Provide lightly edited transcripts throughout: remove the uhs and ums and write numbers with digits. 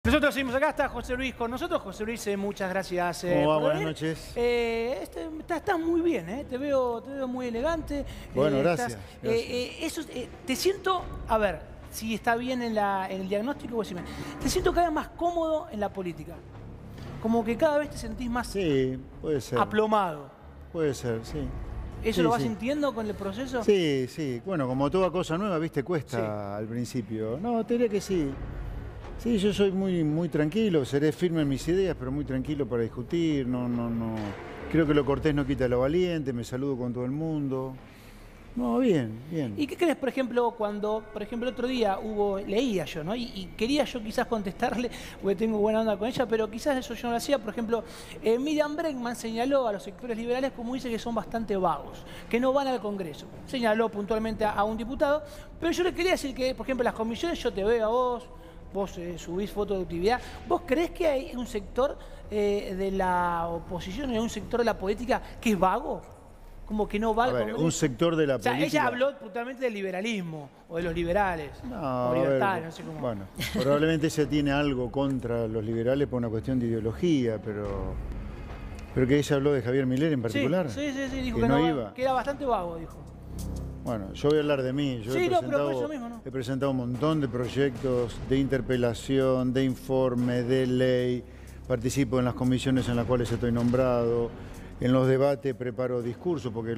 Nosotros seguimos acá, está José Luis con nosotros. José Luis, muchas gracias. ¿Cómo va? Por Buenas venir. noches. Estás muy bien, te veo muy elegante. Bueno, gracias. Te siento, a ver, si está bien en el diagnóstico, vos decime, te siento cada vez más cómodo en la política. Como que cada vez te sentís más Sí, puede ser. aplomado. Puede ser, sí. ¿Eso Sí, lo vas sí. sintiendo con el proceso? Sí, sí. Bueno, como toda cosa nueva, viste, cuesta Sí. al principio. No, te diría que sí. Sí, yo soy muy tranquilo, seré firme en mis ideas, pero muy tranquilo para discutir. No. Creo que lo cortés no quita lo valiente, me saludo con todo el mundo. No, bien. ¿Y qué crees, por ejemplo, cuando, el otro día leía yo, ¿no? Y quería yo quizás contestarle, porque tengo buena onda con ella, pero quizás eso yo no lo hacía. Por ejemplo, Miriam Bregman señaló a los sectores liberales, como dice, que son bastante vagos, que no van al Congreso. Señaló puntualmente a un diputado, pero yo le quería decir que, por ejemplo, en las comisiones yo te veo a vos subís fotos de actividad. ¿Vos creés que hay un sector de la oposición, un sector de la política que es vago? Como que no va al Congreso. Un sector de la política. Ella habló puntualmente del liberalismo, o de los liberales, No, o libertarios, no sé cómo. Bueno, probablemente ella tiene algo contra los liberales por una cuestión de ideología, pero que ella habló de Javier Milei en particular. Sí, dijo que que no no iba. que era bastante vago, dijo. Bueno, yo voy a hablar de mí. Yo Sí, no, pero por eso mismo, ¿no? he presentado un montón de proyectos de interpelación, de informe, de ley. Participo en las comisiones en las cuales estoy nombrado. En los debates preparo discursos, porque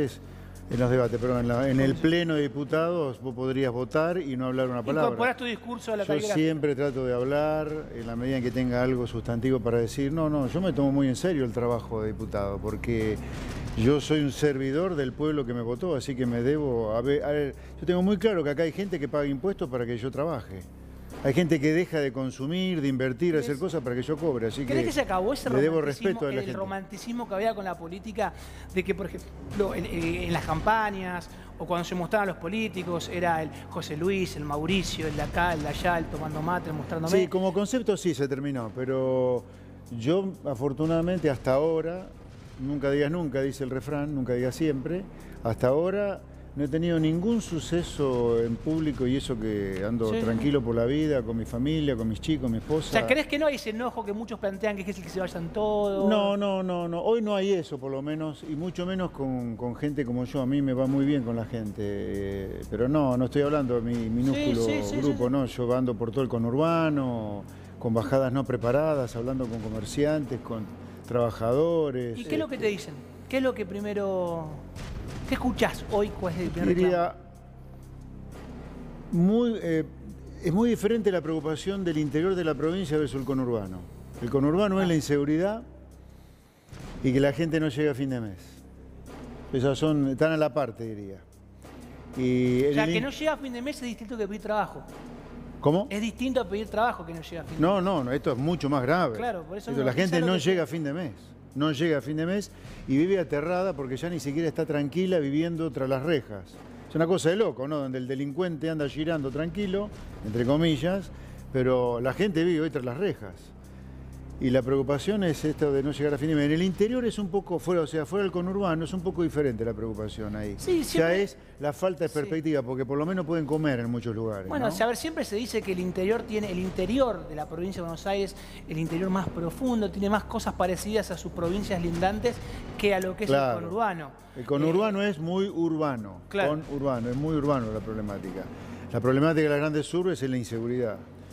en el pleno de diputados vos podrías votar y no hablar una palabra. Incorporás tu discurso a la Yo caligrafía. siempre trato de hablar en la medida en que tenga algo sustantivo para decir. No, yo me tomo muy en serio el trabajo de diputado, porque yo soy un servidor del pueblo que me votó, así que me debo... A ver, yo tengo muy claro que acá hay gente que paga impuestos para que yo trabaje. Hay gente que deja de consumir, de invertir, de hacer cosas para que yo cobre, así ¿Crees que se acabó ese le debo respeto a la el gente. romanticismo que había con la política? De que, por ejemplo, en las campañas o cuando se mostraban los políticos, era el José Luis, el Mauricio, el de acá, el de allá, el tomando mate, el mostrándome. Sí, como concepto sí se terminó, pero yo afortunadamente hasta ahora, nunca digas nunca, dice el refrán, nunca digas siempre, hasta ahora no he tenido ningún suceso en público y eso que ando tranquilo por la vida, con mi familia, con mis chicos, mi esposa. O sea, ¿crees que no hay ese enojo que muchos plantean que es el que se vayan todos? No. Hoy no hay eso, por lo menos, y mucho menos con gente como yo. A mí me va muy bien con la gente, pero no estoy hablando de mi minúsculo grupo, no. Yo ando por todo el conurbano, con bajadas no preparadas, hablando con comerciantes, con trabajadores. ¿Y qué es lo que te dicen? ¿Qué es lo que primero... ¿Qué escuchás hoy? ¿Cuál es el primer Diría, es muy diferente la preocupación del interior de la provincia versus el conurbano. El conurbano es la inseguridad y que la gente no llegue a fin de mes. Esas están a la parte, diría. O sea, que no llega a fin de mes es distinto que pedir trabajo. ¿Cómo? Es distinto a pedir trabajo que no llega a fin de mes. No, esto es mucho más grave. Claro, por eso La gente no llega a fin de mes. No llega a fin de mes y vive aterrada porque ya ni siquiera está tranquila viviendo tras las rejas. Es una cosa de loco, ¿no? Donde el delincuente anda girando tranquilo, entre comillas, pero la gente vive hoy tras las rejas. Y la preocupación es esto de no llegar a fin de mes. En el interior es un poco, fuera del conurbano, es un poco diferente la preocupación ahí. Sí, ya es la falta de perspectiva, porque por lo menos pueden comer en muchos lugares. Bueno, ¿no? o sea, a ver, siempre se dice que el interior de la provincia de Buenos Aires, el interior más profundo, tiene más cosas parecidas a sus provincias lindantes que a lo que es el conurbano. El conurbano es muy urbano, es muy urbano la problemática. La problemática de las grandes urbes es la inseguridad.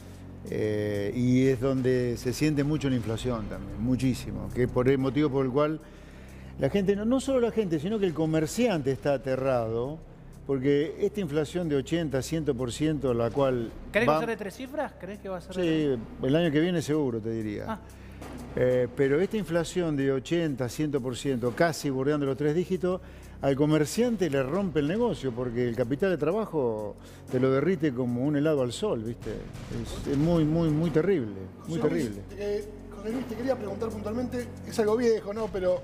Y es donde se siente mucho la inflación también, muchísimo, que es por el motivo por el cual la gente, no solo la gente, sino que el comerciante está aterrado, porque esta inflación de 80, 100%, la cual... ¿Crees que va a ser de 3 cifras? ¿Crees que va a ser Sí, el año que viene seguro, te diría. Pero esta inflación de 80, 100%, casi bordeando los 3 dígitos, al comerciante le rompe el negocio, porque el capital de trabajo te lo derrite como un helado al sol, ¿viste? Es muy terrible, muy terrible. José Luis, te quería preguntar puntualmente, es algo viejo, ¿no? Pero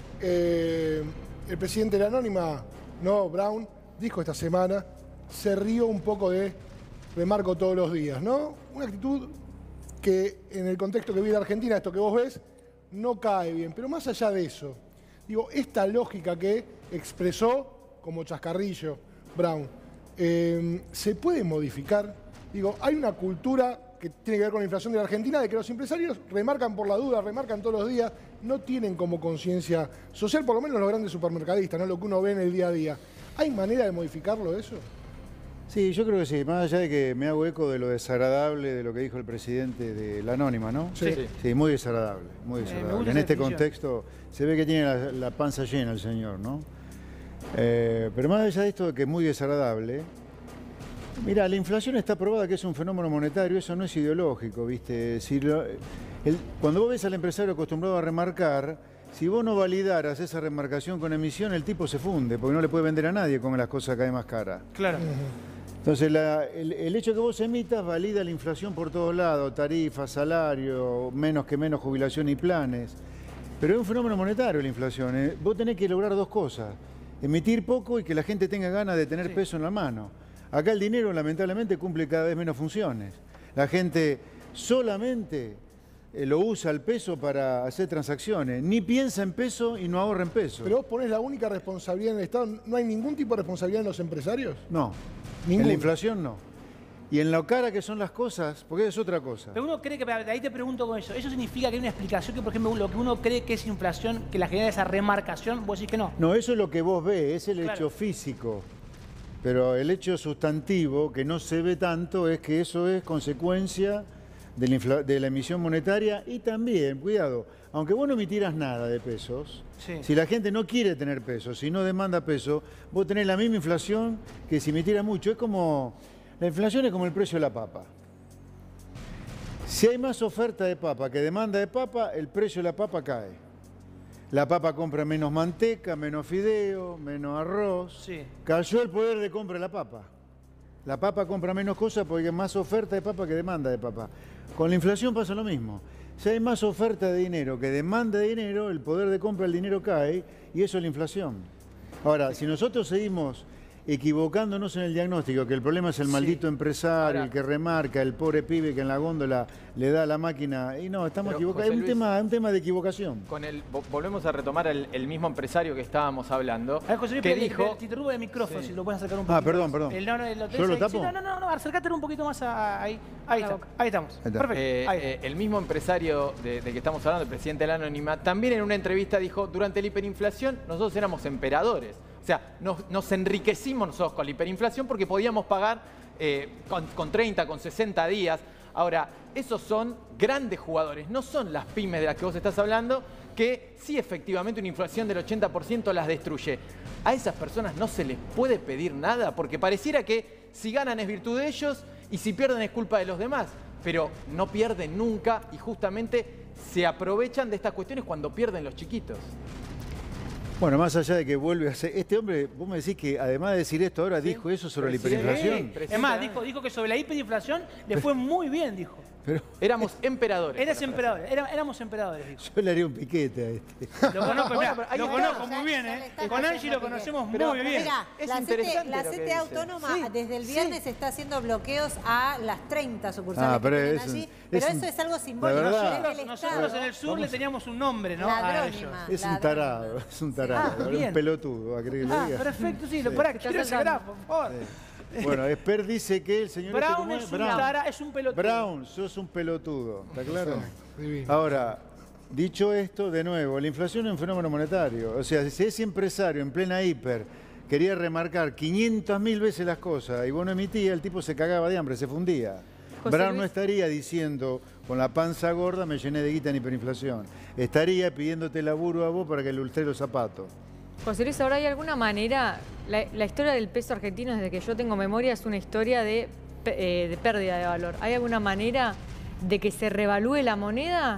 el presidente de la Anónima, ¿no? Brown, dijo esta semana, se rió un poco de remarco todos los días, ¿no? Una actitud que en el contexto que vive la Argentina, esto que vos ves, no cae bien. Pero más allá de eso, digo, esta lógica que expresó como chascarrillo Brown, ¿se puede modificar? Digo, hay una cultura que tiene que ver con la inflación de la Argentina, de que los empresarios remarcan por la duda, remarcan todos los días, no tienen como conciencia social, por lo menos los grandes supermercadistas, ¿no? Lo que uno ve en el día a día. ¿Hay manera de modificarlo eso? Sí, yo creo que sí, más allá de que me hago eco de lo desagradable de lo que dijo el presidente de la Anónima, ¿no? Sí, muy desagradable, muy desagradable. En este contexto se ve que tiene la panza llena el señor, ¿no? Pero más allá de esto de que es muy desagradable, mira, la inflación está probada que es un fenómeno monetario, eso no es ideológico, ¿viste? Cuando vos ves al empresario acostumbrado a remarcar, si vos no validaras esa remarcación con emisión, el tipo se funde, porque no le puede vender a nadie con las cosas cada vez más caras. Claro. Entonces, el hecho que vos emitas valida la inflación por todos lados, tarifas, salario, menos jubilación y planes. Pero es un fenómeno monetario la inflación, ¿eh? Vos tenés que lograr dos cosas, emitir poco y que la gente tenga ganas de tener peso en la mano. Acá el dinero, lamentablemente, cumple cada vez menos funciones. La gente solamente lo usa el peso para hacer transacciones. Ni piensa en peso y no ahorra en peso. Pero vos ponés la única responsabilidad en el Estado. ¿No hay ningún tipo de responsabilidad en los empresarios? No. En la inflación no. Y en lo cara que son las cosas, porque es otra cosa. Pero uno cree que, ahí te pregunto con eso, ¿eso significa que hay una explicación que, por ejemplo, lo que uno cree que es inflación, que la genera esa remarcación, vos decís que no? No, eso es lo que vos ves, es el hecho físico. Pero el hecho sustantivo, que no se ve tanto, es que eso es consecuencia de la emisión monetaria y también, cuidado, aunque vos no emitieras nada de pesos, si la gente no quiere tener pesos, si no demanda pesos, vos tenés la misma inflación que si emitiera mucho. Es como, la inflación es como el precio de la papa. Si hay más oferta de papa que demanda de papa, el precio de la papa cae. La papa compra menos manteca, menos fideo, menos arroz. Cayó el poder de compra de la papa. La papa compra menos cosas porque hay más oferta de papa que demanda de papa. Con la inflación pasa lo mismo. Si hay más oferta de dinero que demanda de dinero, el poder de compra del dinero cae y eso es la inflación. Ahora, si nosotros seguimos equivocándonos en el diagnóstico, que el problema es el maldito empresario, el que remarca, el pobre pibe que en la góndola le da la máquina, y no, estamos equivocados. Es un tema de equivocación. Volvemos a retomar el mismo empresario que estábamos hablando, José Luis, que dijo... Te interrumpo el micrófono, si lo puedes acercar un poquito. Perdón. ¿Yo lo tapo? No, acércatelo un poquito más ahí. Ahí estamos. Perfecto. El mismo empresario de que estamos hablando, el presidente de la Anónima, también en una entrevista dijo, durante la hiperinflación nosotros éramos emperadores. O sea, nos enriquecimos nosotros con la hiperinflación porque podíamos pagar con 30, con 60 días. Ahora, esos son grandes jugadores, no son las pymes de las que vos estás hablando, que sí efectivamente una inflación del 80% las destruye. A esas personas no se les puede pedir nada porque pareciera que si ganan es virtud de ellos y si pierden es culpa de los demás. Pero no pierden nunca y justamente se aprovechan de estas cuestiones cuando pierden los chiquitos. Bueno, más allá de que vuelve a ser... Este hombre, vos me decís que además de decir esto ahora, dijo eso sobre la hiperinflación. Es más, dijo que sobre la hiperinflación le fue muy bien, dijo. Pero éramos emperadores. Éramos emperadores, dijo. Yo le haría un piquete a este. Lo conozco muy bien, ¿eh? Con Angie lo conocemos muy bien. Mira, la CTA Autónoma desde el viernes está haciendo bloqueos a las 30 sucursales que tienen allí. Pero eso es algo simbólico. Nosotros en el sur le teníamos un nombre, ¿no? A ellos. Es un tarado, un pelotudo, ¿a creer que lo diga? Perfecto, sí. Quiero ese grafo, por favor. Bueno, Esper dice que el señor... Brown es un pelotudo. Brown, sos un pelotudo, ¿está claro? Ahora, dicho esto, de nuevo, la inflación es un fenómeno monetario. O sea, si ese empresario en plena hiper quería remarcar 500.000 veces las cosas y vos no emitías, el tipo se cagaba de hambre, se fundía. Brown no estaría diciendo, con la panza gorda me llené de guita en hiperinflación. Estaría pidiéndote laburo a vos para que le lustre los zapatos. José Luis, ¿ahora hay alguna manera? La historia del peso argentino, desde que yo tengo memoria, es una historia de pérdida de valor. ¿Hay alguna manera de que se revalúe la moneda?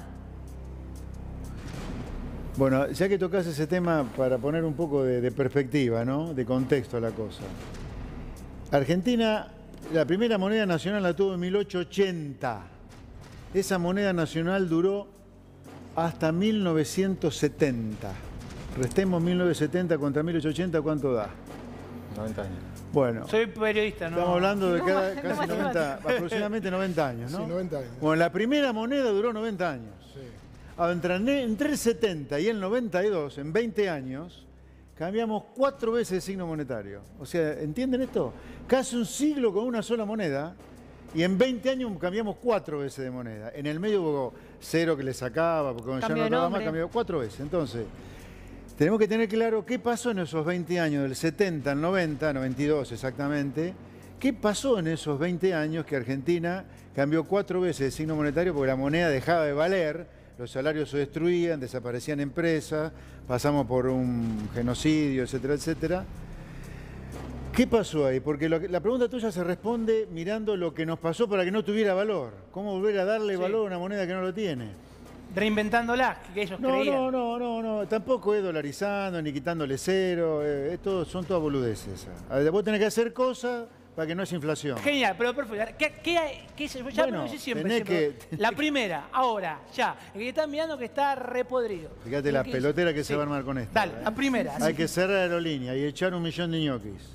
Bueno, ya que tocas ese tema, para poner un poco de perspectiva, ¿no? De contexto a la cosa. Argentina, la primera moneda nacional la tuvo en 1880. Esa moneda nacional duró hasta 1970. Restemos 1970 contra 1880, ¿cuánto da? 90 años. Bueno. Soy periodista, ¿no? Estamos hablando de casi 90, aproximadamente 90 años, ¿no? Sí, 90 años. Bueno, la primera moneda duró 90 años. Sí. Ahora, entre el 70 y el 92, en 20 años, cambiamos 4 veces el signo monetario. O sea, ¿entienden esto? Casi un siglo con una sola moneda Y en 20 años cambiamos 4 veces de moneda. En el medio hubo 0 que le sacaba, porque cuando ya no estaba más, cambió 4 veces. Entonces, tenemos que tener claro qué pasó en esos 20 años, del 70 al 90, 92 exactamente. ¿Qué pasó en esos 20 años que Argentina cambió 4 veces de signo monetario porque la moneda dejaba de valer, los salarios se destruían, desaparecían empresas, pasamos por un genocidio, etcétera, etcétera? ¿Qué pasó ahí? Porque la pregunta tuya se responde mirando lo que nos pasó para que no tuviera valor. ¿Cómo volver a darle valor a una moneda que no lo tiene? Reinventándola, que ellos creían. No. Tampoco es dolarizando ni quitándole 0. Son todas boludeces. Vos tenés que hacer cosas para que no haya inflación. Genial, pero perfecto. Ya me lo hice siempre. La primera, ahora, ya. El que están mirando que está repodrido. Fíjate la pelotera que se va a armar con esto. Dale, la primera. Hay que cerrar la aerolínea y echar 1 millón de ñoquis.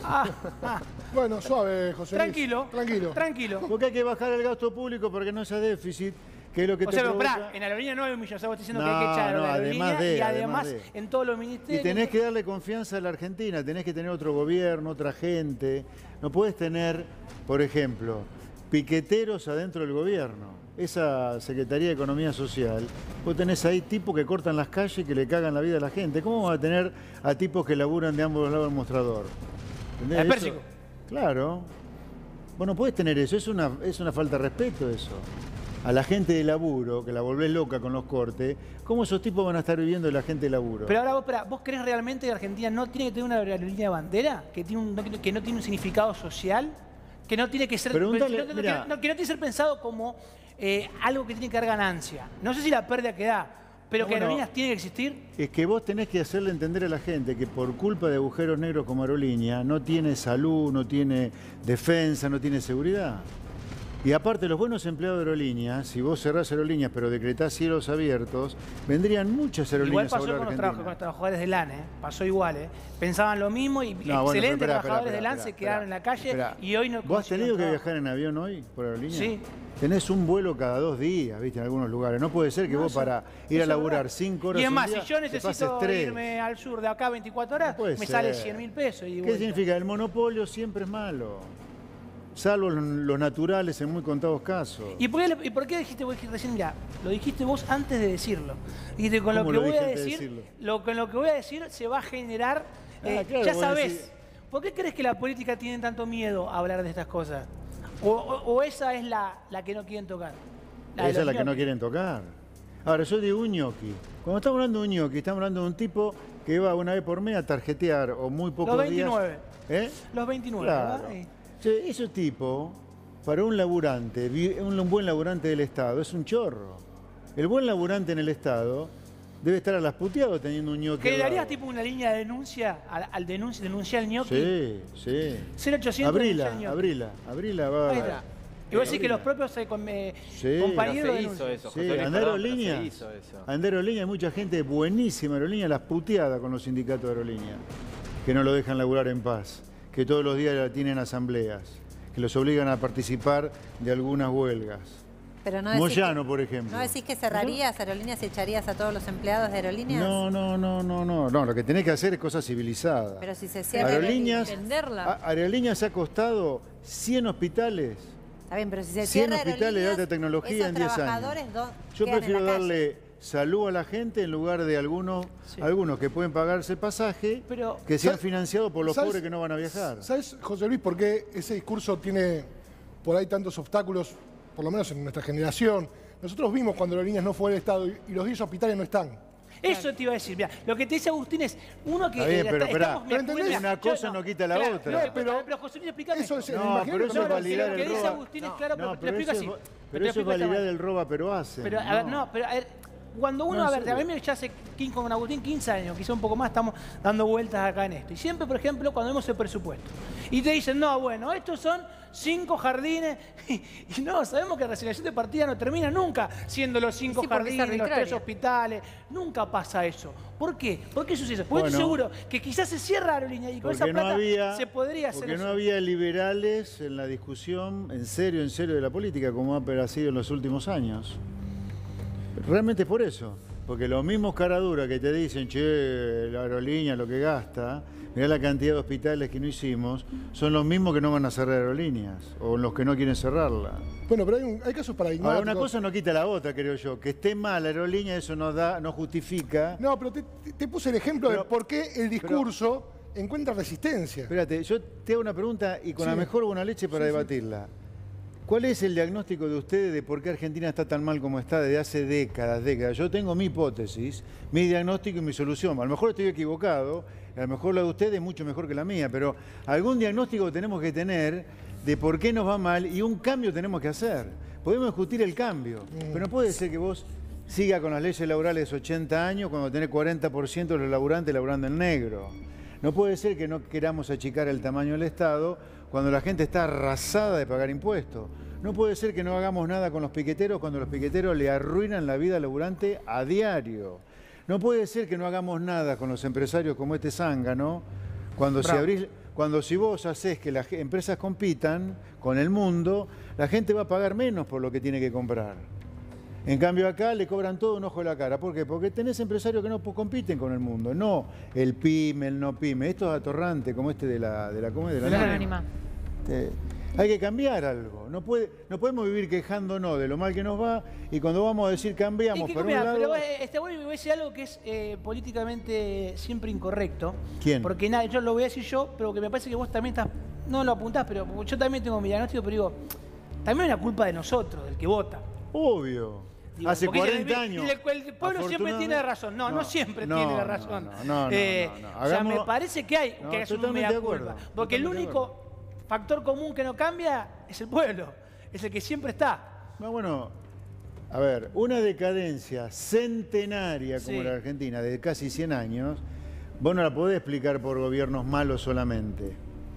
Bueno, suave, José Luis. Tranquilo. Porque hay que bajar el gasto público para que no haya déficit. Que es lo que en la aerolínea no hay 1 millón. O sea, vos estás diciendo que hay que echar a la aerolínea y además en todos los ministerios. Y tenés que darle confianza a la Argentina, tenés que tener otro gobierno, otra gente. No podés tener, por ejemplo, piqueteros adentro del gobierno. Esa Secretaría de Economía Social, vos tenés ahí tipos que cortan las calles y que le cagan la vida a la gente. ¿Cómo vas a tener a tipos que laburan de ambos lados del mostrador? ¿Entendés? El pérsico. Claro. Vos no podés tener eso, es una falta de respeto eso. A la gente de laburo, que la volvés loca con los cortes, ¿cómo esos tipos van a estar viviendo de la gente de laburo? Pero ahora ¿vos crees realmente que Argentina no tiene que tener una aerolínea de bandera? ¿Que no tiene un significado social? ¿Que no tiene que ser, que no tiene que ser pensado como algo que tiene que dar ganancia? No sé si la pérdida que da, pero que aerolíneas tienen que existir. Es que vos tenés que hacerle entender a la gente que por culpa de agujeros negros como aerolínea no tiene salud, no tiene defensa, no tiene seguridad. Y aparte, los buenos empleados de aerolíneas, si vos cerrás aerolíneas pero decretás cielos abiertos, vendrían muchas aerolíneas a volar a Argentina. Igual pasó con los trabajadores de LAN, pasó igual. Pensaban lo mismo y excelentes trabajadores de LAN se quedaron en la calle y hoy no... ¿Vos has tenido que viajar en avión hoy por aerolínea? Sí. Tenés un vuelo cada 2 días, ¿viste? En algunos lugares. No puede ser que vos para ir a laburar 5 horas y es más, un día, si yo necesito irme al sur de acá 24 horas, me sale 100.000 pesos. ¿Qué significa? El monopolio siempre es malo. Salvo los naturales en muy contados casos. ¿Y por qué dijiste vos recién? Mirá, lo dijiste vos antes de decirlo. Dijiste, con lo que voy a decir, con lo que voy a decir se va a generar, claro, ya sabés. ¿Por qué crees que la política tiene tanto miedo a hablar de estas cosas? ¿O esa es la que no quieren tocar? Esa es la que no quieren tocar. Ahora, yo digo un ñoqui. Cuando estamos hablando de un ñoqui, estamos hablando de un tipo que va una vez por mes a tarjetear o muy pocos días. Los 29. Los 29, claro. ¿verdad? Ese tipo, para un laburante, un buen laburante del Estado, es un chorro. El buen laburante en el Estado debe estar a las puteadas teniendo un ñoqui. ¿Que le darías tipo una línea de denuncia al denunciar el ñoqui? Sí. 0800 abrila, va. Y vos decís que los propios compañeros hizo eso. Sí, Aerolínea hay mucha gente buenísima, Aerolínea, las puteadas con los sindicatos de Aerolínea, que no lo dejan laburar en paz, que todos los días tienen asambleas, que los obligan a participar de algunas huelgas. Pero no Moyano, por ejemplo. ¿No decís que cerrarías Aerolíneas y echarías a todos los empleados de Aerolíneas? No, lo que tenés que hacer es cosas civilizadas. Pero si se cierra Aerolíneas ha costado 100 hospitales. Está bien, pero si se cierra 100 hospitales de alta tecnología en 10 años. Yo prefiero darle salud a la gente en lugar de algunos que pueden pagarse el pasaje, que sean financiados por los pobres que no van a viajar. ¿Sabes, José Luis, por qué ese discurso tiene por ahí tantos obstáculos, por lo menos en nuestra generación? Nosotros vimos cuando Aerolíneas no fue el Estado y los 10 hospitales no están. Eso te iba a decir. Mirá, lo que te dice Agustín es uno que... Está bien, pero esperá, una cosa no quita la otra. Pero José Luis, explícame. Pero eso es validar el roba. Lo que dice Agustín es claro, pero te lo explico así. Pero eso es validar el roba, pero hace. Pero, a ver, cuando uno, a mí ya hace con Agustín 15 años, quizá un poco más, estamos dando vueltas acá en esto. Y siempre, por ejemplo, cuando vemos el presupuesto y te dicen, no, bueno, estos son 5 jardines, y no, sabemos que la resignación de partida no termina nunca siendo los 5 jardines, los 3 hospitales, nunca pasa eso. ¿Por qué? ¿Por qué sucede eso? Porque estoy seguro que quizás se cierra Aerolínea y con esa plata se podría hacer eso. Porque no había liberales en la discusión, en serio, de la política, como ha sido en los últimos años. Realmente por eso. Porque los mismos caraduras que te dicen, che, la aerolínea lo que gasta, mirá la cantidad de hospitales que no hicimos, son los mismos que no van a cerrar aerolíneas, o los que no quieren cerrarla. Bueno, pero hay casos paradigmáticos. Ahora, una cosa no quita la otra, creo yo. Que esté mal la aerolínea, eso no justifica. No, pero te puse el ejemplo de por qué el discurso encuentra resistencia. Espérate, yo te hago una pregunta y con la mejor buena leche para debatirla. ¿Cuál es el diagnóstico de ustedes de por qué Argentina está tan mal como está desde hace décadas? Yo tengo mi hipótesis, mi diagnóstico y mi solución. A lo mejor estoy equivocado, a lo mejor la de ustedes es mucho mejor que la mía, pero algún diagnóstico tenemos que tener de por qué nos va mal y un cambio tenemos que hacer. Podemos discutir el cambio, pero no puede ser que vos sigas con las leyes laborales 80 años cuando tenés 40% de los laburantes laburando en negro. No puede ser que no queramos achicar el tamaño del Estado cuando la gente está arrasada de pagar impuestos. No puede ser que no hagamos nada con los piqueteros cuando los piqueteros le arruinan la vida al laburante a diario. No puede ser que no hagamos nada con los empresarios como este zángano cuando si vos hacés que las empresas compitan con el mundo, la gente va a pagar menos por lo que tiene que comprar. En cambio acá le cobran todo un ojo de la cara. ¿Por qué? Porque tenés empresarios que no compiten con el mundo. No el pyme, el no pyme. Esto es atorrante, como este de la anónima. Hay que cambiar algo. No podemos vivir quejándonos de lo mal que nos va y cuando vamos a decir cambiamos por un lado... Pero voy a decir algo que es políticamente siempre incorrecto. ¿Quién? Porque nada, yo lo voy a decir yo, pero que me parece que vos también estás... No lo apuntás, pero yo también tengo mi diagnóstico, pero digo, también es una culpa de nosotros, del que vota. Obvio. Digo, hace 40 años. El pueblo siempre tiene razón. No siempre tiene la razón. O sea, me parece que hay que hacer un mea culpa. Porque el único factor común que no cambia es el pueblo. Es el que siempre está. No, bueno, a ver, una decadencia centenaria como la Argentina, de casi 100 años, vos no la podés explicar por gobiernos malos solamente.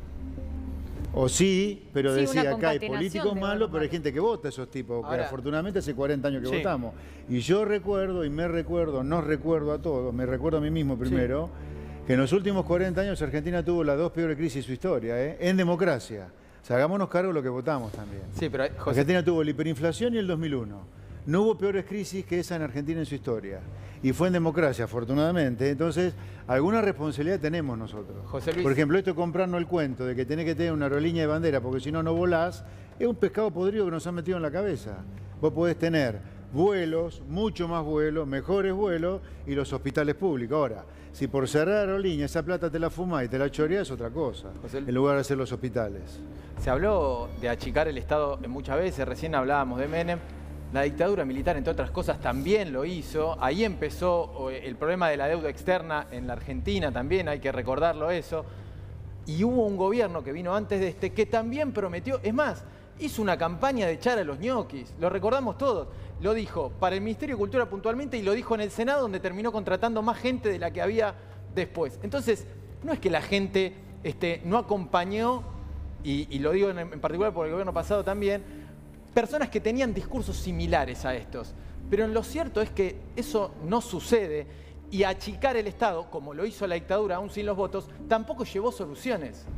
O sí, pero decía, acá hay políticos malos, pero hay gente que vota a esos tipos, que afortunadamente hace 40 años que votamos. Y yo recuerdo, y nos recuerdo a todos, me recuerdo a mí mismo primero, que en los últimos 40 años Argentina tuvo las 2 peores crisis de su historia, en democracia. O sea, hagámonos cargo de lo que votamos también. Sí, pero, José... Argentina tuvo la hiperinflación y el 2001. No hubo peores crisis que esa en Argentina en su historia. Y fue en democracia, afortunadamente. Entonces, alguna responsabilidad tenemos nosotros. José Luis. Por ejemplo, esto de comprarnos el cuento de que tenés que tener una aerolínea de bandera porque si no, no volás, es un pescado podrido que nos han metido en la cabeza. Vos podés tener vuelos, mucho más vuelos, mejores vuelos y los hospitales públicos. Ahora, si por cerrar aerolínea esa plata te la fumás y te la choreás es otra cosa, en lugar de hacer los hospitales. Se habló de achicar el Estado muchas veces, recién hablábamos de Menem. La dictadura militar, entre otras cosas, también lo hizo. Ahí empezó el problema de la deuda externa en la Argentina también, hay que recordarlo eso. Y hubo un gobierno que vino antes de este que también prometió, es más, hizo una campaña de echar a los ñoquis, lo recordamos todos. Lo dijo para el Ministerio de Cultura puntualmente y lo dijo en el Senado, donde terminó contratando más gente de la que había después. Entonces, no es que la gente no acompañó, y lo digo en particular por el gobierno pasado también, personas que tenían discursos similares a estos. Pero lo cierto es que eso no sucede y achicar el Estado, como lo hizo la dictadura, aún sin los votos, tampoco llevó soluciones.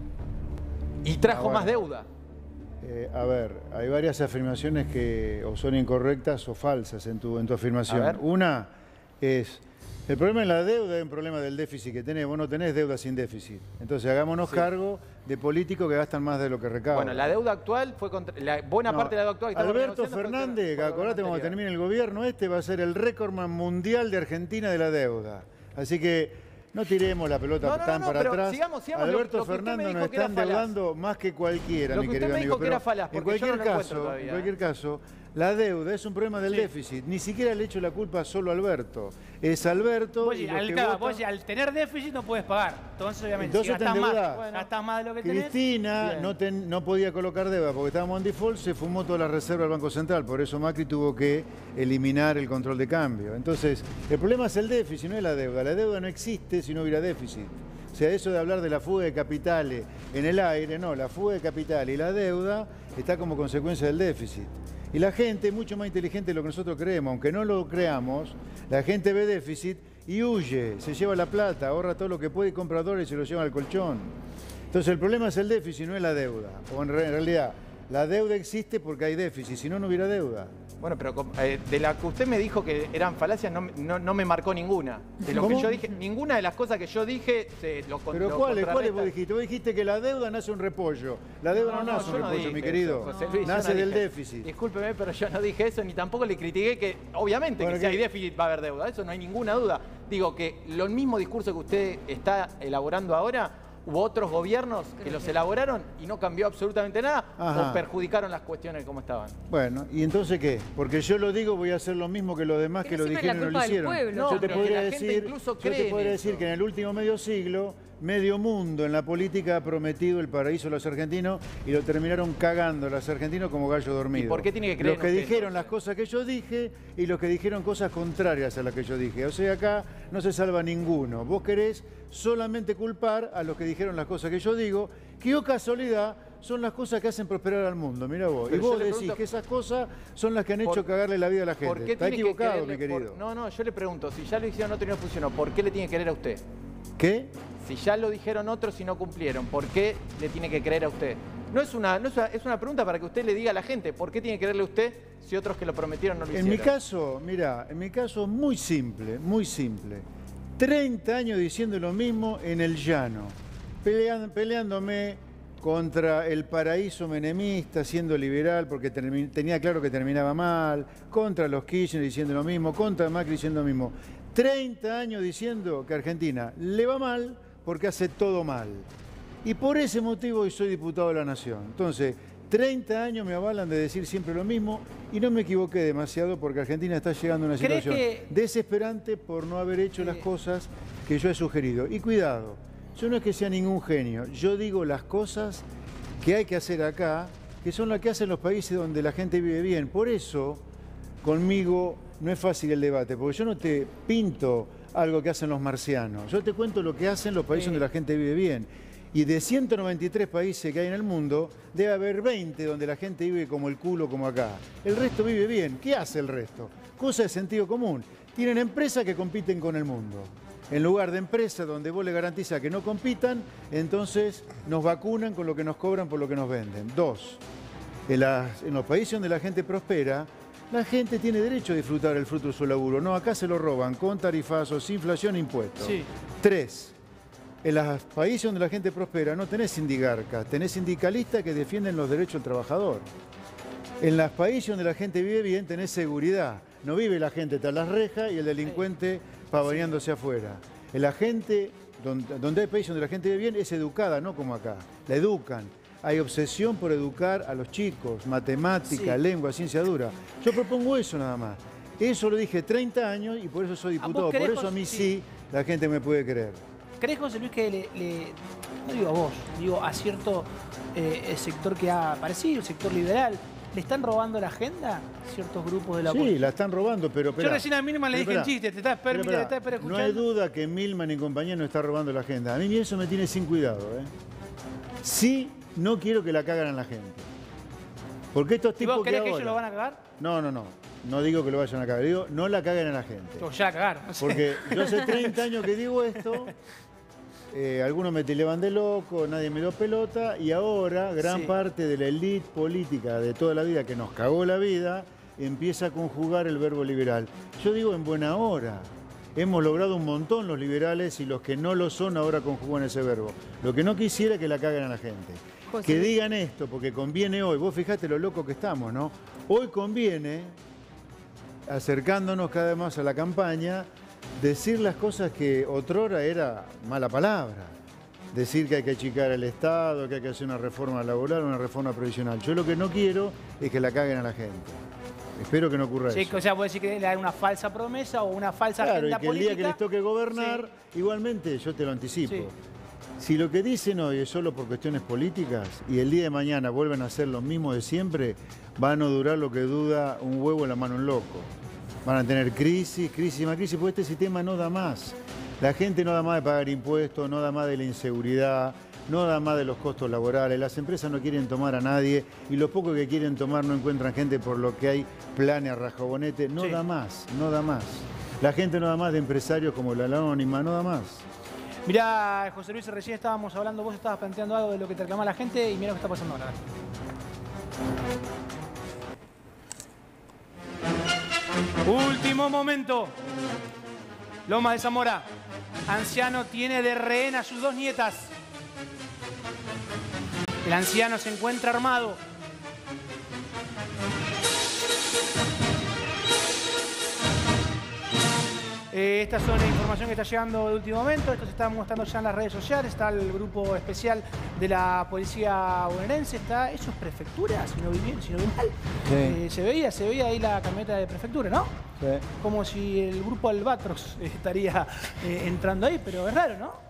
Y trajo más deuda. A ver, hay varias afirmaciones que o son incorrectas o falsas en tu afirmación. Una es, el problema de la deuda es un problema del déficit que tenés. Vos no tenés deuda sin déficit. Entonces hagámonos cargo de políticos que gastan más de lo que recaudan. Bueno, la deuda actual fue contra... buena parte de la deuda actual... Que Alberto Fernández, acordate cuando termine el gobierno va a ser el récordman mundial de Argentina de la deuda. Así que no tiremos la pelota tan para atrás. Sigamos, Alberto Fernández nos está endeudando más que cualquiera, mi querido amigo. Lo que usted me dijo que era falaz, en cualquier caso, la deuda es un problema del déficit. Ni siquiera le echo la culpa solo a Alberto. Es Alberto vos, al tener déficit no puedes pagar. Entonces, obviamente, si gastás más de lo que tenés... Cristina no podía colocar deuda porque estábamos en default, se fumó toda la reserva del Banco Central. Por eso Macri tuvo que eliminar el control de cambio. Entonces, el problema es el déficit, no es la deuda. La deuda no existe si no hubiera déficit. O sea, eso de hablar de la fuga de capitales en el aire, no, la fuga de capital y la deuda está como consecuencia del déficit. Y la gente es mucho más inteligente de lo que nosotros creemos. Aunque no lo creamos, la gente ve déficit y huye, se lleva la plata, ahorra todo lo que puede y compra dólares y se lo lleva al colchón. Entonces el problema es el déficit, no es la deuda. O en realidad, la deuda existe porque hay déficit, si no, no hubiera deuda. Bueno, pero de la que usted me dijo que eran falacias, no me marcó ninguna. De lo que yo dije, ninguna de las cosas que yo dije lo ¿Pero cuáles vos dijiste? Vos dijiste que la deuda nace un repollo. La deuda no nace un repollo, mi querido. José Luis, nace del déficit. Discúlpeme, pero yo no dije eso, ni tampoco le critiqué que, obviamente, que si hay déficit va a haber deuda. Eso no hay ninguna duda. Digo que lo mismo discurso que usted está elaborando ahora, hubo otros gobiernos que los elaboraron y no cambió absolutamente nada. Ajá. O perjudicaron las cuestiones como estaban. Bueno, ¿y entonces qué? Porque yo lo digo, voy a hacer lo mismo que los demás que lo dijeron y no lo hicieron. No, yo te podría decir que en el último medio siglo, medio mundo en la política ha prometido el paraíso a los argentinos y lo terminaron cagando a los argentinos como gallo dormido. ¿Y por qué tiene que creer los que dijeron las cosas que yo dije y los que dijeron cosas contrarias a las que yo dije. O sea, acá no se salva ninguno. Vos querés solamente culpar a los que dijeron las cosas que yo digo, que oh casualidad son las cosas que hacen prosperar al mundo. Mirá vos. Pero y vos decís que esas cosas son las que han hecho cagarle la vida a la gente. ¿Por qué está equivocado, mi querido. No, yo le pregunto, si ya lo hicieron otro y no funcionó, ¿por qué le tiene que creer a usted? ¿Qué? Si ya lo dijeron otros y no cumplieron, ¿por qué le tiene que creer a usted? Es una pregunta para que usted le diga a la gente, ¿por qué tiene que creerle a usted si otros que lo prometieron no lo hicieron? En mi caso, mira, muy simple, muy simple. 30 años diciendo lo mismo en el llano, peleándome contra el paraíso menemista, siendo liberal porque tenía claro que terminaba mal, contra los Kirchner diciendo lo mismo, contra Macri diciendo lo mismo. 30 años diciendo que a Argentina le va mal porque hace todo mal. Y por ese motivo hoy soy diputado de la Nación. Entonces, 30 años me avalan de decir siempre lo mismo y no me equivoqué demasiado porque Argentina está llegando a una situación desesperante por no haber hecho las cosas que yo he sugerido. Y cuidado, yo no es que sea ningún genio, yo digo las cosas que hay que hacer acá, que son las que hacen los países donde la gente vive bien. Por eso, conmigo no es fácil el debate, porque yo no te pinto algo que hacen los marcianos, yo te cuento lo que hacen los países donde la gente vive bien. Y de 193 países que hay en el mundo, debe haber 20 donde la gente vive como el culo, como acá. El resto vive bien. ¿Qué hace el resto? Cosa de sentido común. Tienen empresas que compiten con el mundo. En lugar de empresas donde vos le garantizás que no compitan, entonces nos vacunan con lo que nos cobran por lo que nos venden. 2. En los países donde la gente prospera, la gente tiene derecho a disfrutar el fruto de su laburo. No, acá se lo roban con tarifazos, inflación e impuestos. Sí. 3. En los países donde la gente prospera no tenés sindigarcas, tenés sindicalistas que defienden los derechos del trabajador. En los países donde la gente vive bien tenés seguridad. No vive la gente tras las rejas y el delincuente pavoneándose afuera. En la gente, donde hay países donde la gente vive bien, es educada, no como acá. La educan. Hay obsesión por educar a los chicos, matemática, lengua, ciencia dura. Yo propongo eso nada más. Eso lo dije 30 años y por eso soy diputado. Por eso a mí sí la gente me puede creer. ¿Crees, José Luis, que no digo a vos, digo a cierto sector que ha aparecido, el sector liberal, le están robando la agenda ciertos grupos de la oposición? Sí, la están robando, pero... Yo recién a Milman le dije en chiste, te estás escuchando. No hay duda que Milman y compañía no está robando la agenda. A mí eso me tiene sin cuidado. Sí, no quiero que la cagan a la gente. Porque estos tipos ¿Y vos crees que ellos lo van a cagar? No digo que lo vayan a cagar, digo, no la caguen a la gente. Ya la cagaron. Porque yo hace 30 años que digo esto, algunos me tileban de loco, nadie me dio pelota, y ahora gran parte de la élite política de toda la vida que nos cagó la vida, empieza a conjugar el verbo liberal. Yo digo en buena hora. Hemos logrado un montón los liberales y los que no lo son ahora conjugan ese verbo. Lo que no quisiera es que la caguen a la gente. José. Que digan esto, porque conviene hoy. Vos fijate lo loco que estamos, ¿no? Hoy conviene, acercándonos cada vez más a la campaña, decir las cosas que otrora era mala palabra. Decir que hay que achicar el Estado, que hay que hacer una reforma laboral, una reforma previsional. Yo lo que no quiero es que la caguen a la gente. Espero que no ocurra eso. O sea, puede decir que le dan una falsa promesa o una falsa agenda política. Claro, y que el día que les toque gobernar, igualmente, yo te lo anticipo. Sí. Si lo que dicen hoy es solo por cuestiones políticas y el día de mañana vuelven a hacer lo mismo de siempre, van a no durar lo que duda un huevo en la mano de un loco. Van a tener crisis y más crisis, porque este sistema no da más. La gente no da más de pagar impuestos, no da más de la inseguridad, no da más de los costos laborales. Las empresas no quieren tomar a nadie y los pocos que quieren tomar no encuentran gente por lo que hay planes a rajabonete. No da más, no da más. La gente no da más de empresarios como la Anónima, no da más. Mirá, José Luis, recién estábamos hablando, vos estabas planteando algo de lo que te reclama la gente y mirá lo que está pasando ahora. Último momento. Lomas de Zamora. Anciano tiene de rehén a sus 2 nietas. El anciano se encuentra armado. Esta son la información que está llegando de último momento. Esto se está mostrando ya en las redes sociales. Está el grupo especial de la policía bonaerense. Está, eso es prefectura, si no vi mal. Sí. Se veía ahí la camioneta de prefectura, ¿no? Sí. Como si el grupo Albatros estaría entrando ahí, pero es raro, ¿no?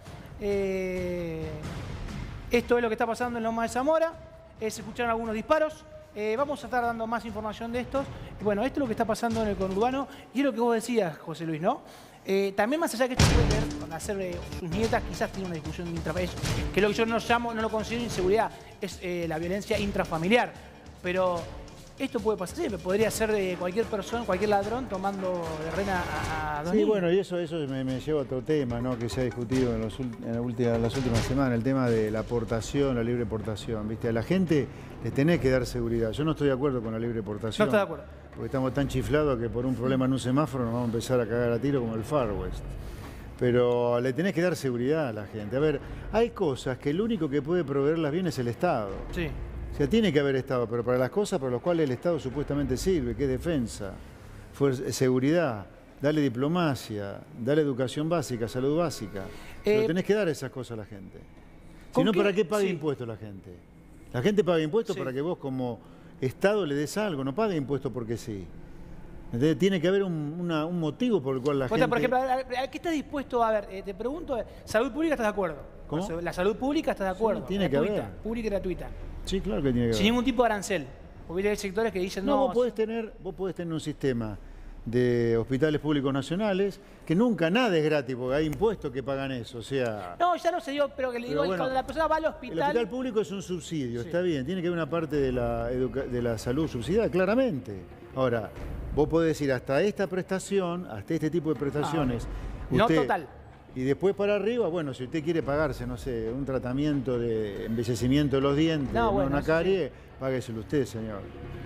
Esto es lo que está pasando en Lomas de Zamora. Se escucharon algunos disparos. Vamos a estar dando más información de estos. Bueno, esto es lo que está pasando en el conurbano y es lo que vos decías, José Luis, ¿no? También más allá que esto puede ver con hacer sus nietas, quizás tiene una discusión intrafamiliar, que es lo que yo no lo considero inseguridad, es la violencia intrafamiliar. Pero esto puede pasar siempre, podría ser de cualquier persona, cualquier ladrón tomando de rehén a 2 niños. Sí, bueno, y eso me lleva a otro tema, ¿no? Que se ha discutido en las últimas semanas, el tema de la portación, la libre portación, ¿viste? A la gente le tenés que dar seguridad. Yo no estoy de acuerdo con la libre portación. No estoy de acuerdo. Porque estamos tan chiflados que por un problema en un semáforo nos vamos a empezar a cagar a tiro como el Far West. Pero le tenés que dar seguridad a la gente. A ver, hay cosas que el único que puede proveerlas bien es el Estado. Sí. O sea, tiene que haber Estado, pero para las cosas para las cuales el Estado supuestamente sirve, que es defensa, seguridad, dale diplomacia, dale educación básica, salud básica. Pero tenés que dar esas cosas a la gente. Si no, ¿para qué paga impuestos la gente? La gente paga impuestos para que vos como Estado le des algo, no paga impuestos porque sí. Entonces, tiene que haber un motivo por el cual la gente... Por ejemplo, ¿a qué estás dispuesto a ver? Te pregunto, ¿salud pública estás de acuerdo? ¿Cómo? La salud pública estás de acuerdo. Sí, tiene que haber. Pública y gratuita. Sí, claro que tiene que haber. Sin ningún tipo de arancel. Porque hay sectores que dicen no... Vos podés tener un sistema de hospitales públicos nacionales que nunca nada es gratis, porque hay impuestos que pagan eso, o sea... No, ya no sé yo, pero que le digo, bueno, cuando la persona va al hospital... El hospital público es un subsidio, está bien, tiene que haber una parte de la salud subsidiada, claramente. Ahora, vos podés decir hasta esta prestación, hasta este tipo de prestaciones... no total. Y después para arriba, bueno, si usted quiere pagarse, no sé, un tratamiento de embellecimiento de los dientes, una carie, págueselo usted, señor.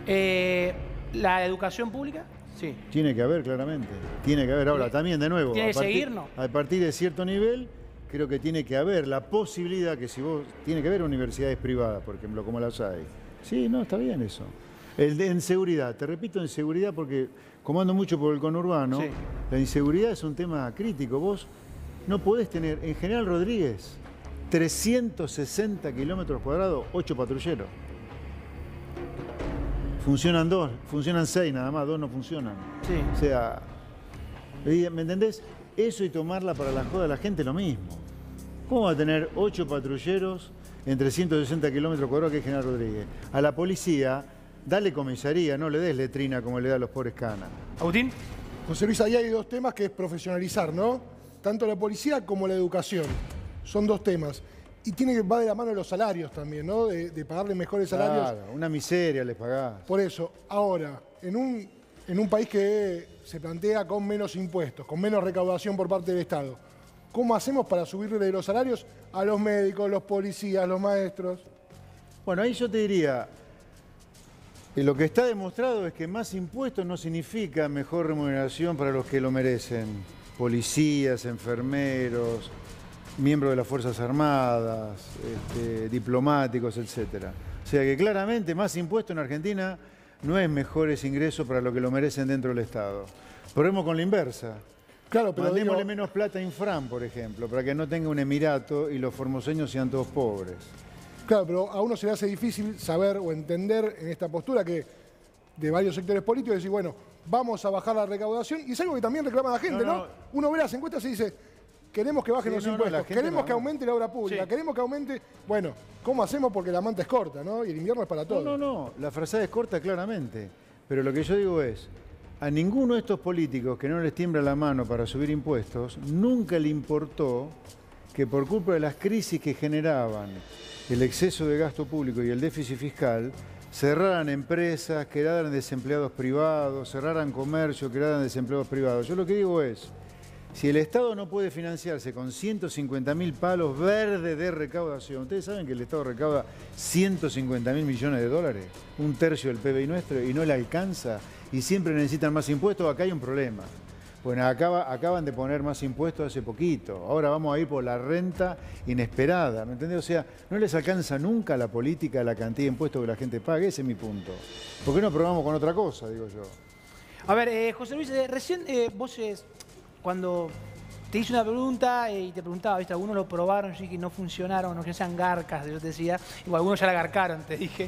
¿La educación pública? Sí. Tiene que haber, claramente. Tiene que haber. Ahora, también, de nuevo, ¿tiene que seguir, no? A partir de cierto nivel, creo que tiene que haber la posibilidad que si vos... Tiene que haber universidades privadas, por ejemplo, como las hay. Sí, no, está bien eso. En seguridad, te repito, en seguridad, porque como ando mucho por el conurbano, la inseguridad es un tema crítico. Vos no podés tener, en General Rodríguez, 360 kilómetros cuadrados, 8 patrulleros. Funcionan 2, funcionan 6 nada más, 2 no funcionan. Sí. O sea, ¿me entendés? Eso y tomarla para la joda de la gente es lo mismo. ¿Cómo va a tener 8 patrulleros en 360 kilómetros cuadrados que es General Rodríguez? A la policía, dale comisaría, no le des letrina como le da a los pobres canas. ¿Agustín? José Luis, ahí hay 2 temas que es profesionalizar, ¿no? Tanto la policía como la educación. Son 2 temas. Y va de la mano de los salarios también, ¿no? De pagarle mejores salarios. Claro, una miseria les pagás. Por eso, ahora, en un país que se plantea con menos impuestos, con menos recaudación por parte del Estado, ¿cómo hacemos para subirle los salarios a los médicos, los policías, los maestros? Bueno, ahí yo te diría, lo que está demostrado es que más impuestos no significa mejor remuneración para los que lo merecen. Policías, enfermeros, miembros de las Fuerzas Armadas, diplomáticos, etc. O sea que claramente más impuesto en Argentina no es mejores ingresos para los que lo merecen dentro del Estado. Probemos con la inversa. Claro, pero mandémosle menos plata a Infran, por ejemplo, para que no tenga un emirato y los formoseños sean todos pobres. Claro, pero a uno se le hace difícil saber o entender en esta postura que de varios sectores políticos decir, bueno, vamos a bajar la recaudación, y es algo que también reclama la gente, ¿no? Uno ve las encuestas y dice, queremos que bajen los impuestos, queremos que aumente la obra pública, queremos que aumente... Bueno, ¿cómo hacemos? Porque la manta es corta, ¿no? Y el invierno es para todos. No, la frazada es corta claramente, pero lo que yo digo es, a ninguno de estos políticos que no les tiembla la mano para subir impuestos, nunca le importó que por culpa de las crisis que generaban el exceso de gasto público y el déficit fiscal, cerraran empresas, quedaran desempleados privados, cerraran comercio, quedaran desempleados privados. Yo lo que digo es, Si el Estado no puede financiarse con 150.000 palos verdes de recaudación, ustedes saben que el Estado recauda 150.000 millones de dólares, un tercio del PBI nuestro, y no le alcanza, y siempre necesitan más impuestos, acá hay un problema. Bueno, acaban de poner más impuestos hace poquito, ahora vamos a ir por la renta inesperada, ¿me entendés? O sea, no les alcanza nunca la política, la cantidad de impuestos que la gente pague, ese es mi punto. ¿Por qué no probamos con otra cosa, digo yo? A ver, José Luis, recién vos... Cuando te hice una pregunta y te preguntaba, ¿viste? Algunos lo probaron, yo dije que no funcionaron, no que sean garcas, yo te decía, igual algunos ya la garcaron, te dije.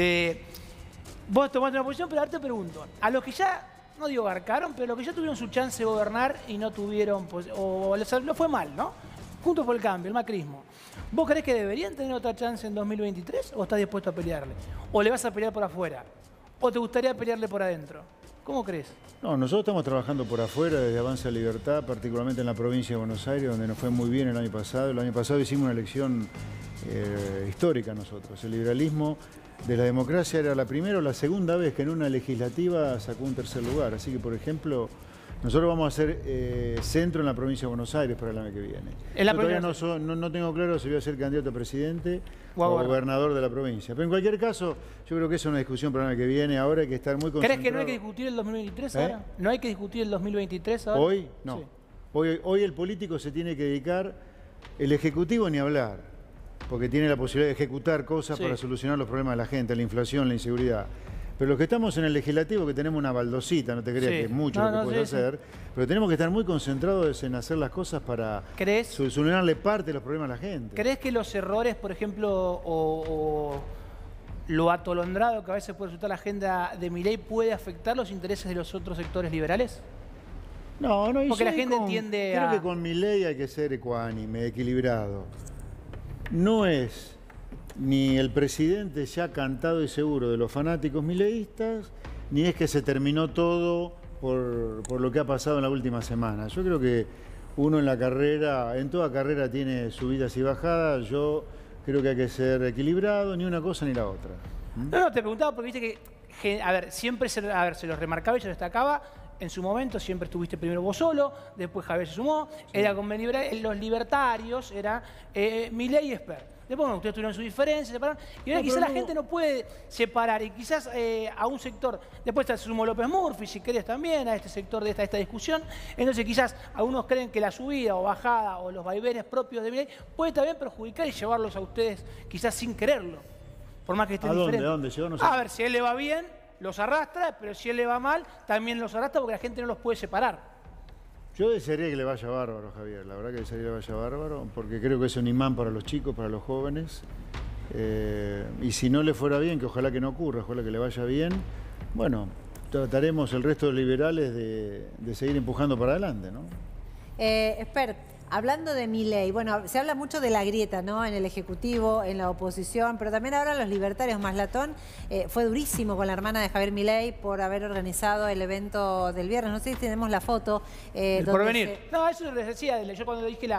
Vos tomaste una posición, pero ahora te pregunto, a los que ya, no digo garcaron, pero a los que ya tuvieron su chance de gobernar y no tuvieron, pues, o lo fue mal, ¿no? Juntos por el Cambio, el macrismo. ¿Vos creés que deberían tener otra chance en 2023 o estás dispuesto a pelearle? ¿O le vas a pelear por afuera? ¿O te gustaría pelearle por adentro? ¿Cómo crees? No, nosotros estamos trabajando por afuera desde Avanza Libertad, particularmente en la provincia de Buenos Aires, donde nos fue muy bien el año pasado. El año pasado hicimos una elección histórica nosotros. El liberalismo de la democracia era la primera o la segunda vez que en una legislativa sacó un tercer lugar. Así que, por ejemplo, nosotros vamos a hacer centro en la provincia de Buenos Aires para el año que viene. Yo todavía no tengo claro si voy a ser candidato a presidente o gobernador de la provincia. Pero en cualquier caso, yo creo que es una discusión para el año que viene. Ahora hay que estar muy concentrado. ¿Crees que no hay que discutir el 2023 ahora? ¿No hay que discutir el 2023 ahora? Hoy, no. Sí. Hoy el político se tiene que dedicar, el ejecutivo ni hablar, porque tiene la posibilidad de ejecutar cosas para solucionar los problemas de la gente, la inflación, la inseguridad. Pero los que estamos en el legislativo, que tenemos una baldosita, no te creas que es mucho lo que puedes hacer, pero tenemos que estar muy concentrados en hacer las cosas para solucionarle parte de los problemas a la gente. ¿Crees que los errores, por ejemplo, o lo atolondrado que a veces puede resultar la agenda de Milei puede afectar los intereses de los otros sectores liberales? No, porque la gente entiende creo que con Milei hay que ser ecuánime, equilibrado. No es ni el presidente ya cantado y seguro de los fanáticos mileístas, ni es que se terminó todo por lo que ha pasado en la última semana. Yo creo que uno en toda carrera tiene subidas y bajadas. Yo creo que hay que ser equilibrado, ni una cosa ni la otra. No, te preguntaba porque viste que, a ver, siempre se los remarcaba y se destacaba. En su momento siempre estuviste primero vos solo, después Javier se sumó, era con los libertarios, era Milei y Esper. Después ustedes tuvieron su diferencia, separaron, y ahora quizás la gente no puede separar, y quizás a un sector, después se sumó López Murphy, si querés también, a este sector de esta discusión. Entonces quizás algunos creen que la subida o bajada o los vaivenes propios de Milei puede también perjudicar y llevarlos a ustedes quizás sin quererlo, por más que estén diferentes. ¿A dónde? No sé. A ver, si a él le va bien, los arrastra, pero si a él le va mal, también los arrastra porque la gente no los puede separar. Yo desearía que le vaya bárbaro, Javier. La verdad que desearía que le vaya bárbaro, porque creo que es un imán para los chicos, para los jóvenes. Y si no le fuera bien, que ojalá que no ocurra, ojalá que le vaya bien, bueno, trataremos el resto de los liberales de seguir empujando para adelante, ¿no? Esper, hablando de Milei, bueno, se habla mucho de la grieta, ¿no? En el Ejecutivo, en la oposición, pero también ahora los libertarios. Maslatón fue durísimo con la hermana de Javier Milei por haber organizado el evento del viernes. No sé si tenemos la foto. El porvenir. No, eso les decía, yo cuando dije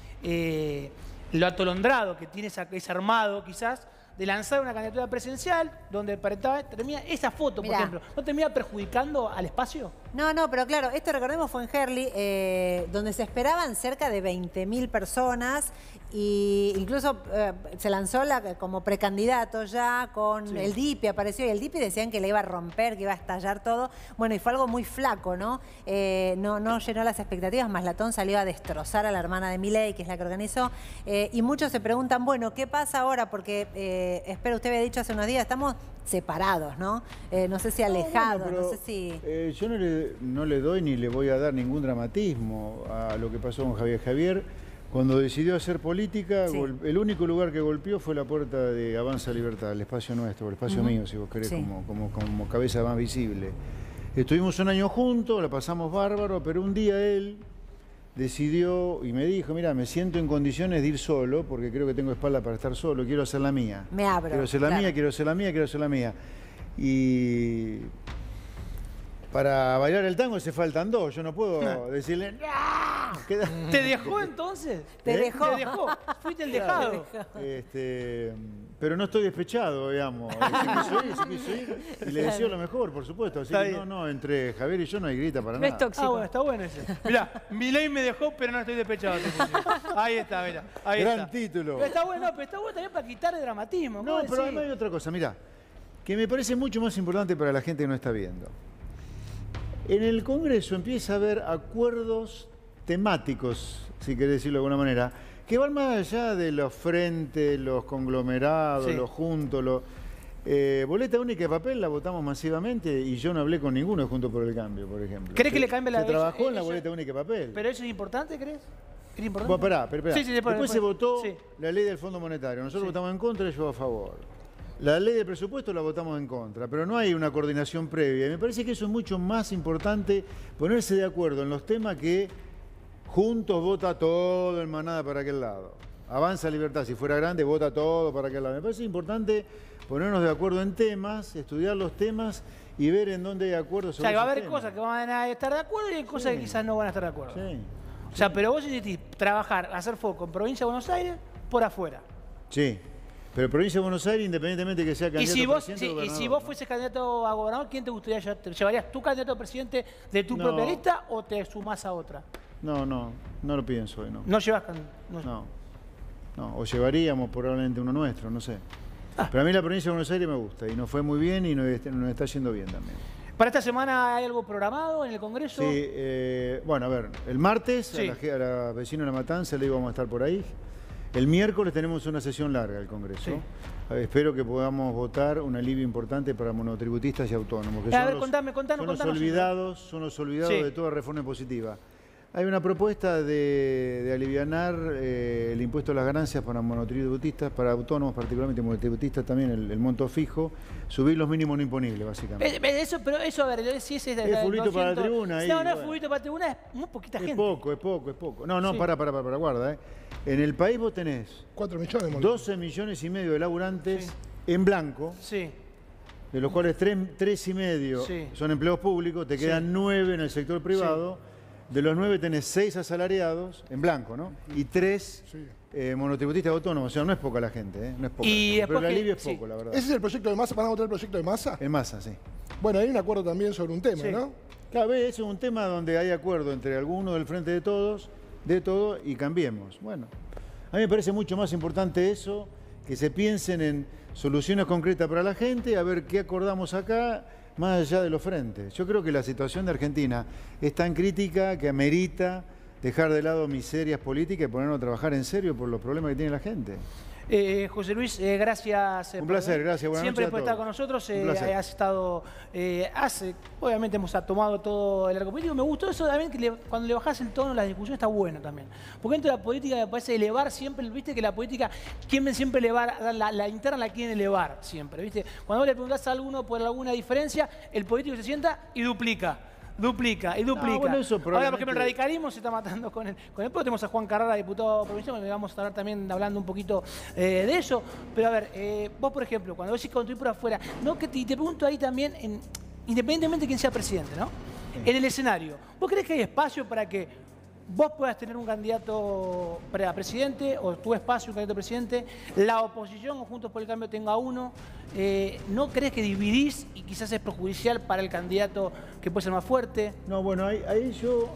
lo atolondrado que tiene ese armado, quizás, de lanzar una candidatura presidencial donde termina esa foto, por ejemplo, ¿no termina perjudicando al espacio? No, pero claro, esto recordemos fue en Herli, donde se esperaban cerca de 20.000 personas y incluso se lanzó como precandidato ya con el DIPI, apareció y el DIPI decían que le iba a romper, que iba a estallar todo. Bueno, y fue algo muy flaco, ¿no? No llenó las expectativas. Maslatón salió a destrozar a la hermana de Milei, que es la que organizó, y muchos se preguntan, bueno, ¿qué pasa ahora? Porque espero, usted había dicho hace unos días, estamos separados, ¿no? No sé si alejados, no sé si... Yo no le doy ni le voy a dar ningún dramatismo a lo que pasó con Javier. Javier, cuando decidió hacer política, el único lugar que golpeó fue la puerta de Avanza Libertad, el espacio nuestro, el espacio mío, si vos querés, como cabeza más visible. Estuvimos un año juntos, la pasamos bárbaro, pero un día él decidió y me dijo, mira, me siento en condiciones de ir solo, porque creo que tengo espalda para estar solo, quiero hacer la mía. Me abro. Quiero hacer la mía, quiero hacer la mía, quiero hacer la mía. Y para bailar el tango se faltan dos, yo no puedo decirle, ¡ah! ¿Te dejó entonces? Te dejó. Te dejó. Fuiste el dejado. Pero no estoy despechado, digamos. Se quiso ir y le deseo lo mejor, por supuesto. Así que entre Javier y yo no hay grita para No nada. es tóxico. Bueno, está bueno ese. Mirá, Milei me dejó, pero no estoy despechado. Ahí está, mirá. Ahí Gran está. título. Pero está bueno también para quitar el dramatismo. No, pero además hay otra cosa, mirá, que me parece mucho más importante para la gente que no está viendo. En el Congreso empieza a haber acuerdos temáticos, si querés decirlo de alguna manera, que van más allá de los frentes, los conglomerados, los juntos, boleta única de papel la votamos masivamente y yo no hablé con ninguno de Juntos por el Cambio, por ejemplo. ¿Crees que le cambie la... Se trabajó en la boleta única de papel. ¿Pero eso es importante, crees? ¿Es importante? Bueno, esperá. Sí, después se votó la ley del Fondo Monetario. Nosotros votamos en contra y yo a favor. La ley del presupuesto la votamos en contra, pero no hay una coordinación previa. Y me parece que eso es mucho más importante, ponerse de acuerdo en los temas que juntos vota todo en manada para aquel lado. Avanza Libertad, si fuera grande, vota todo para aquel lado. Me parece importante ponernos de acuerdo en temas, estudiar los temas y ver en dónde hay acuerdos sobre O sea, que va a haber temas. cosas que van a estar de acuerdo y hay cosas que quizás no van a estar de acuerdo. Sí. O sea, pero vos insistís, trabajar, hacer foco en Provincia de Buenos Aires, por afuera. Sí. Pero Provincia de Buenos Aires, independientemente que sea candidato a presidente o Y gobernador, si vos fueses candidato a gobernador, ¿quién te gustaría llevar? ¿Te llevarías tu candidato a presidente de tu propia lista o te sumás a otra? No lo pienso hoy, no. ¿No llevas No, o llevaríamos probablemente uno nuestro, no sé. Pero a mí la provincia de Buenos Aires me gusta y nos fue muy bien y nos está yendo bien también. ¿Para esta semana hay algo programado en el Congreso? Sí, bueno, a ver, el martes Sí. a la vecina de La Matanza le íbamos a estar por ahí. El miércoles tenemos una sesión larga del Congreso. Sí. Espero que podamos votar un alivio importante para monotributistas y autónomos. Que A son ver, los, contanos. son los olvidados Sí. de toda reforma positiva. Hay una propuesta de alivianar el impuesto a las ganancias para monotributistas, para autónomos, particularmente monotributistas también, el monto fijo, subir los mínimos no imponibles, básicamente. Pero eso, a ver, si ese Es fulito para la tribuna ahí, No, es bueno. fulito para la tribuna, es muy poquita gente. Es poco. No, Sí. para, guarda. En el país vos tenés 4 millones, 12 millones y medio de laburantes en blanco, Sí. de los cuales 3,5 Sí. son empleos públicos, te quedan 9 en el sector privado. De los 9 tenés 6 asalariados, en blanco, ¿no? Y 3 monotributistas autónomos. O sea, no es poca la gente, ¿eh? No es poca. Y Pero el después alivio que- es poco, la verdad. ¿Ese es el proyecto de Massa? ¿Van a votar el proyecto de Massa? En masa, sí. Bueno, hay un acuerdo también sobre un tema, Sí. ¿no? Claro, ese es un tema donde hay acuerdo entre algunos del Frente de Todos, y Cambiemos. Bueno, a mí me parece mucho más importante eso, que se piensen en soluciones concretas para la gente, a ver qué acordamos acá, más allá de los frentes. Yo creo que la situación de Argentina es tan crítica que amerita dejar de lado miserias políticas y ponernos a trabajar en serio por los problemas que tiene la gente. José Luis, gracias. Un placer, gracias. Buenas Siempre noches a por estar todos. con nosotros. Un placer. Has estado, obviamente hemos tomado todo el arco político. Me gustó eso también, que cuando le bajás el tono, la discusión está buena también. Porque dentro de la política me parece elevar siempre, viste que la política quieren siempre elevar, la interna la quieren elevar siempre, viste. Cuando vos le preguntás a alguno por alguna diferencia, el político se sienta y duplica. Duplica. bueno, eso Ahora, por probablemente- ejemplo, el radicalismo se está matando con el pero tenemos a Juan Carrara, diputado provincial, donde vamos a estar también hablando un poquito de eso. Pero a ver, vos, por ejemplo, cuando vos decís construir por afuera, ¿no? Te pregunto ahí también, independientemente de quién sea presidente, ¿no? En el escenario, ¿vos crees que hay espacio para que vos puedas tener un candidato a presidente, o tu espacio un candidato a presidente, la oposición o Juntos por el Cambio tenga uno? ¿No crees que dividís y quizás es perjudicial para el candidato que puede ser más fuerte? No, bueno, ahí yo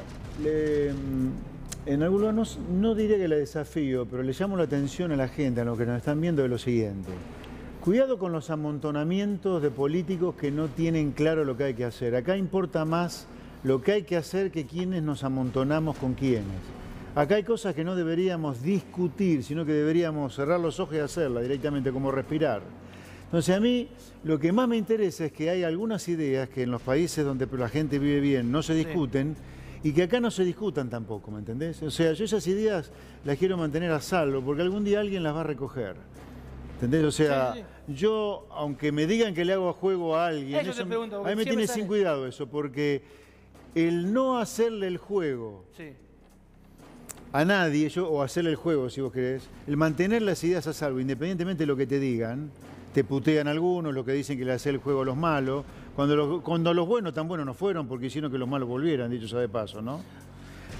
en algunos no diré que la desafío, pero le llamo la atención a la gente, a los que nos están viendo, de lo siguiente. Cuidado con los amontonamientos de políticos que no tienen claro lo que hay que hacer. Acá importa más lo que hay que hacer que quienes nos amontonamos con quiénes. Acá hay cosas que no deberíamos discutir, sino que deberíamos cerrar los ojos y hacerlas directamente, como respirar. Entonces a mí lo que más me interesa es que hay algunas ideas que en los países donde la gente vive bien no se discuten y que acá no se discutan tampoco, ¿me entendés? O sea, yo esas ideas las quiero mantener a salvo porque algún día alguien las va a recoger. ¿Entendés? O sea, yo, aunque me digan que le hago juego a alguien, Eso te pregunto, a mí me siempre tiene sale. sin cuidado eso, porque el no hacerle el juego a nadie, o hacerle el juego, si vos querés, el mantener las ideas a salvo, independientemente de lo que te digan, te putean algunos, los que dicen que le hace el juego a los malos, cuando los buenos tan buenos no fueron porque hicieron que los malos volvieran, dicho sea de paso, ¿no?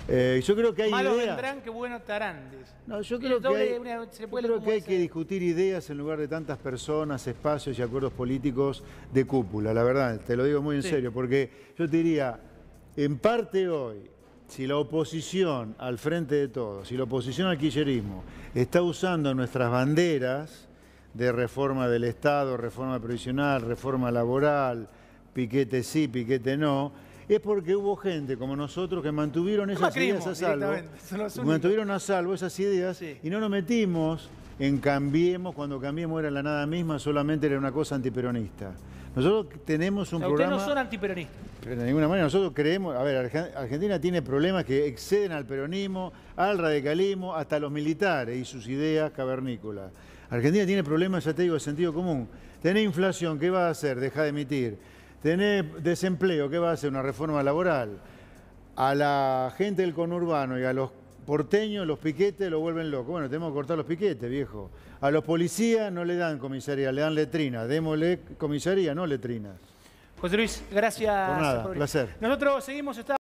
Yo creo que hay Malos ideas. vendrán, que buenos estarán. No, yo creo que hay que discutir ideas en lugar de tantas personas, espacios y acuerdos políticos de cúpula, la verdad, te lo digo muy en serio, porque yo te diría, en parte hoy, si la oposición al frente de todos, si la oposición al kirchnerismo está usando nuestras banderas de reforma del Estado, reforma previsional, reforma laboral, piquete sí, piquete no, es porque hubo gente como nosotros que mantuvieron esas ideas a salvo, mantuvieron a salvo esas ideas y no nos metimos en Cambiemos, cuando Cambiemos era la nada misma, solamente era una cosa antiperonista. Nosotros tenemos un programa... Ustedes no son antiperonistas. Pero de ninguna manera, nosotros creemos... A ver, Argentina tiene problemas que exceden al peronismo, al radicalismo, hasta los militares y sus ideas cavernícolas. Argentina tiene problemas, ya te digo, de sentido común. Tenés inflación, ¿qué va a hacer? Deja de emitir. Tenés desempleo, ¿qué va a hacer? Una reforma laboral. A la gente del conurbano y a los porteños, los piquetes lo vuelven locos. Bueno, tenemos que cortar los piquetes, viejo. A los policías no le dan comisaría, le dan letrinas. Démosle comisaría, no letrinas. José Luis, gracias. Por nada, placer. Nosotros seguimos...